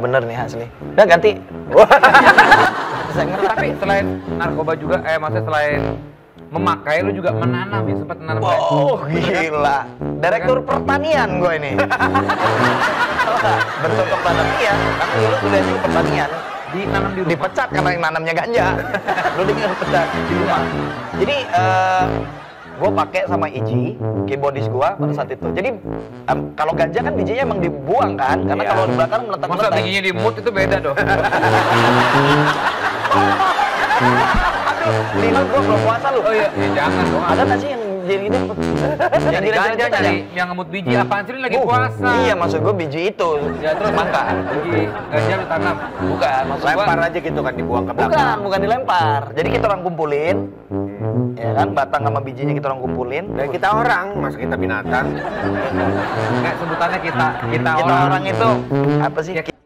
bener nih asli. Udah ganti. Tapi selain narkoba juga, maksudnya selain memakai, lu juga menanam ya, sempat menanam. Oh gila, direktur pertanian gue ini. Bentuk pertanian, karena dulu udah juga pertanian. Dinanam di rumah. Dipecat karena yang nanamnya ganja. Lu dengar pecat di rumah. Jadi gue pakai sama Iji, keyboardis gue pada saat itu. Jadi kalau ganja kan bijinya emang dibuang kan, karena kalau di belakang Masa meletak-meletak. bijinya di mood itu beda dong. Aduh, Lino gue belum puasa lu. Oh iya, ya jangan dong. Ada nggak sih yang jadi gitu? Yang di ganja nyari yang ngemut biji, apaan sih, ini lagi puasa. Iya, maksud gue biji itu. Ya terus makan. biji ganja lu tanam. Bukan, maksud gue Lempar aja gitu kan, dibuang ke belakang. bukan dilempar. Jadi kita orang kumpulin, ya kan, batang sama bijinya kita orang kumpulin. Dan kita orang, masa kita binatang. Kayak sebutannya kita Kita orang itu apa sih? Ya,